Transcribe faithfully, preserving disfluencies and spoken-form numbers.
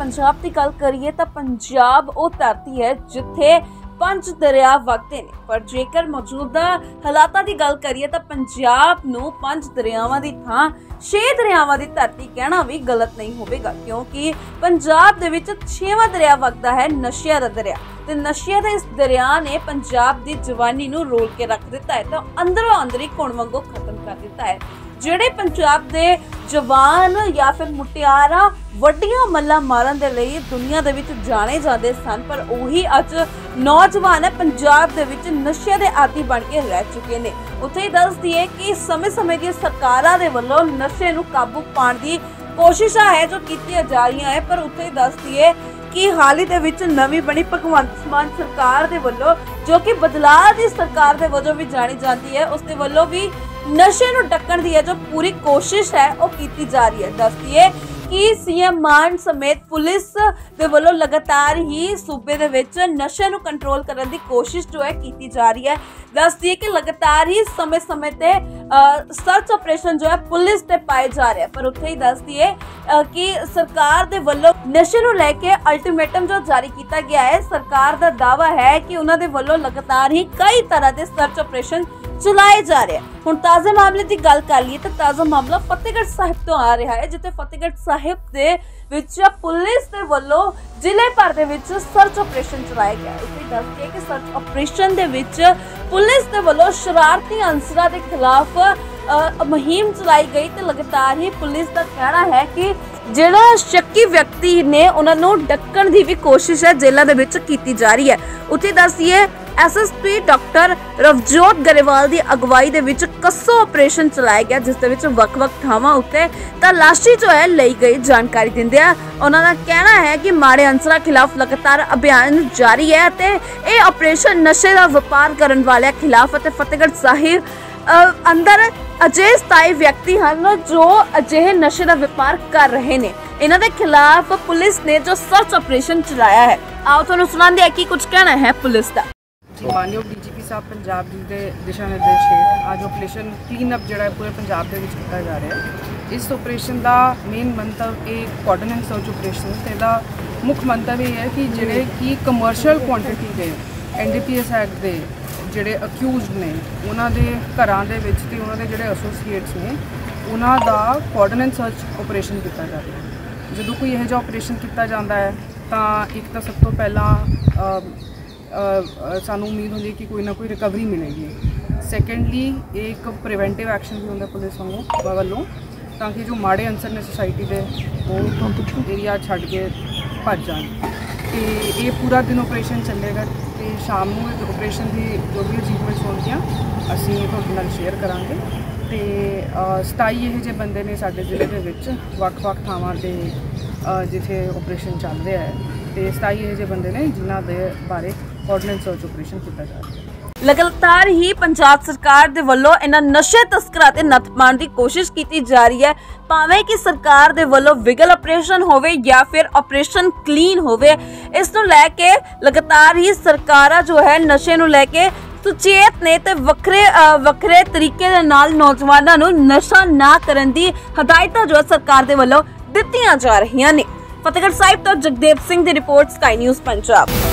पंजाब की गल करिए तो पंजाब वो धरती है जिथे पंज दरिया वगते ने, पर जेकर मौजूदा हालातां की गल करिए तो पंजाब नूं पंज दरियावां की थां छे दरियावां की धरती कहना भी गलत नहीं होवेगा, क्योंकि पंजाब दे विच छेवां दरिया वगदा है नशिया दा दरिया। ते नशिया दे इस दरिया ने पंजाब की जवानी नूं रोल के रख दिता है, तो अंदरों अंदर ही घुण वांगू खत्म कर दिता है। ਜਿਹੜੇ पंजाब के जवान या फिर मुटियारा वड्डियां मल्लां मारन दे लई दुनिया दे विच जाने जाते सन, पर उही अज नौजवान है पंजाब दे विच नशे दे आदी बन के रह चुके ने। उत्थे ही दस दिए कि समय समय दी सरकारां दे वल्लों नशे नूं काबू पाउण दी कोशिशां है जो कीतियां जा रहीआं है, पर उत्थे ही दस दिए कि हाल ही दे विच नवीं बनी भगवंत मान सरकार दे वल्लों जो कि बदलाव दी सरकार दे वजों भी जानी जाती है, उस दे वल्लों भी नशे नूं ढकण दी है जो पूरी कोशिश है वो कीती जा रही है। दसदी है कि सीएम मान समेत पुलिस दे वल्लों लगातार ही सूबे दे विच नशे नूं कंट्रोल करन दी कोशिश जो है कीती जा रही है। दसदी है कि लगातार ही समय समय ते सर्च ऑपरेशन जो है पुलिस ते पाए जा रहे हैं, पर उत्थे ही दसदी है कि सरकार दे वल्लों नशे नूं लेके अल्टीमेटम जो जारी किया गया है, सरकार दा दावा है कि उन्हां दे वल्लों लगातार ही कई तरह के सर्च ऑपरेशन चलाए जा रहे हैं। हुण ताज़े मामले की गल कर लीए तो ताज़ा मामला फतेहगढ़ साहिब तो आ रहा है, जिथे फतेहगढ़ साहिब दे विच पुलिस दे वल्लों जिले भर दे विच सर्च ऑपरेशन चलाया गया। इसे दसदे कि सर्च ऑपरेशन दे विच पुलिस दे वल्लों शरारती अंसरां दे खिलाफ मुहिम चलाई गई, तो लगातार ही पुलिस का कहना है कि जिहड़ा शक्की व्यक्ति ने उन्हां नूं ढकण दी भी कोशिश है जेलां दे विच कीती जा रही है। उत्थे दस्सिए S S P doctor Ravjot Grewal की अगवाई दे विच कस्सो ऑपरेशन चलाया गया, जिस दे विच वख-वख थावां उत्ते तलाशी जो है लई गई। जानकारी दिंदे उन्हां दा कहना है कि माड़े अंसरां खिलाफ लगातार अभियान जारी है ते ये ऑपरेशन नशे का व्यापार करन वाले खिलाफ ते फतेहगढ़ साहिब अंदर अजे सताई व्यक्ति हैं जो अजिहे नशे का व्यापार कर रहे हैं। इन्हां दे खिलाफ पुलिस ने जो सर्च ऑपरेशन चलाया है, आओ तुहानूं सुणांदे आ कि कुछ कहना है पुलिस का। मानयोग डी जी पी साहब पंजाब जी के दिशा निर्देश हेठ आज ऑपरेशन क्लीन अप जोड़ा पूरे पंजाब के किया जा रहा है। इस ऑपरेशन का मेन मंतव एक कॉर्डन एंड सर्च ऑपरेशन है। इसका मुख्य मंतव यह है कि जोड़े कि कमर्शियल क्वांटिटी के N D P S act के जोड़े अक्यूज ने उन्होंने घरों के उन्होंने जोड़े एसोसीएट्स ने उन्होंने कॉर्डन एंड सर्च ऑपरेशन किया जा रहा है। जो कोई यह ऑपरेशन किया जाता है तो एक तो सब तो पहला सानू उम्मीद होती है कि कोई ना कोई रिकवरी मिलेगी। सैकेंडली एक प्रिवेंटिव एक्शन भी होंगे पुलिस वालों, ताकि जो माड़े अंसर ने सोसाइटी के वो एरिया छड़ के भज जाए। तो ये पूरा दिन ऑपरेशन चलेगा, तो शाम को ऑपरेशन की जो भी अचीवमेंट्स होंगियां असीं तुहाडे नाल शेयर करांगे। तो सताई यह जे बंदे ने साडे जिले के विच वख-वख थावां ते जिथे ऑपरेशन चल रहा है, तो सताई यह जे बंदे ने जिन्हां दे बारे कॉर्डन सर्च ऑपरेशन किया जा रहा है। लगातार ही पंजाब सरकार दे वल्लों इन्हां नशे तस्करां ते नत्थ पाउण दी कोशिश की जा रही है, भावें कि सरकार दे वल्लों विगल ऑपरेशन होवे या फिर ऑपरेशन क्लीन होवे। इस नूं लैके लगातार ही सरकारां जो है नशे नूं लैके सुचेत ने ते वखरे वखरे तरीके दे नाल नौजवानां नूं नशा ना करन दी हदायतां जो सरकार दे वल्लों दित्तियां जा रहीआं ने। फतेहगढ़ साहिब तो जगदेव सिंह दी रिपोर्ट, स्काई न्यूज़ पंजाब।